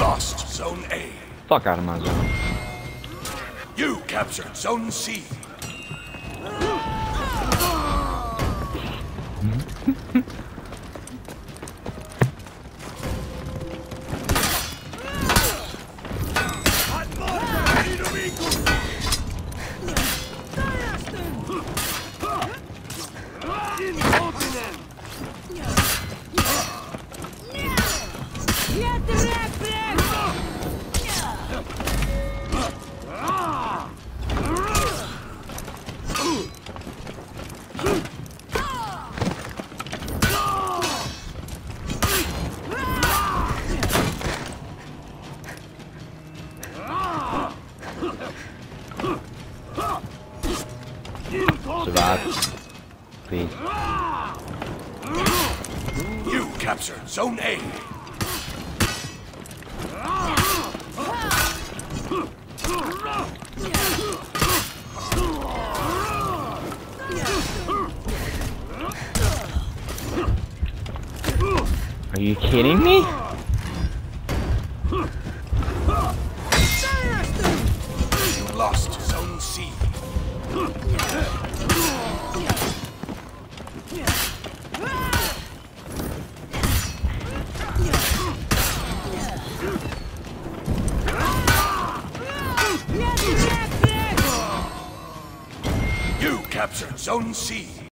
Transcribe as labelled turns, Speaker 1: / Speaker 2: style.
Speaker 1: lost Zone A.
Speaker 2: Fuck out of my zone.
Speaker 1: You captured Zone C.
Speaker 2: Survive. Please.
Speaker 1: You captured Zone A.
Speaker 2: Are you kidding me?
Speaker 1: You lost Zone C. You captured Zone C.